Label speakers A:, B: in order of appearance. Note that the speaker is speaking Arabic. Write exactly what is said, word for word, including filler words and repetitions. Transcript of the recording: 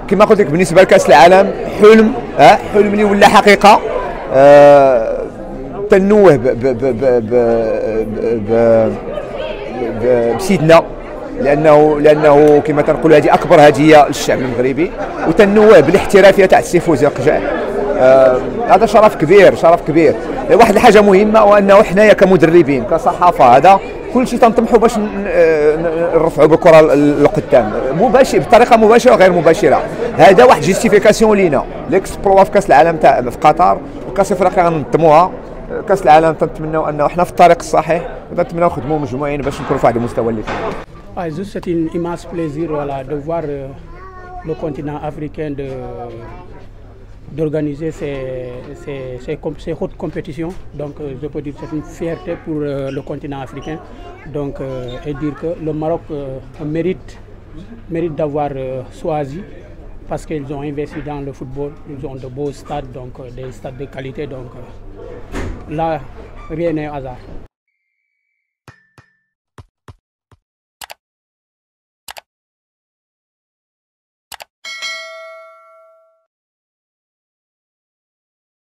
A: كما قلت لك بالنسبه لكاس العالم حلم، اه حلم اللي ولا حقيقه. آه تنوه ب ب ب ب ب ب بسيدنا، لانه لانه كما تنقولوا هذه اكبر هديه للشعب المغربي، وتنوه بالاحترافيه تاع السي فوزي قجع. آه هذا شرف كبير، شرف كبير. واحد الحاجه مهمه، وانه حنايا كمدربين كصحافه هذا كل شيء تنطمحوا باش نرفعوا بالكره لقدام، مباشر بطريقه مباشره وغير مباشره. هذا واحد جيستيفيكاسيون لينا ليكسبروا في كاس العالم تاع في قطر، وكاس افريقيا غننظموها. كاس العالم تنتمناو انه احنا في الطريق الصحيح، ونتمناو نخدموا مجموعين باش نكونوا في واحد المستوى اللي
B: Ah, juste, c'est un immense plaisir voilà, de voir euh, le continent africain de, d'organiser ces, ces, ces, ces hautes compétitions. Donc, euh, je peux dire que c'est une fierté pour euh, le continent africain. Donc, euh, et dire que le Maroc euh, mérite, mérite d'avoir euh, choisi, parce qu'ils ont investi dans le football. Ils ont de beaux stades, donc euh, des stades de qualité. Donc, euh, là, rien n'est hasard.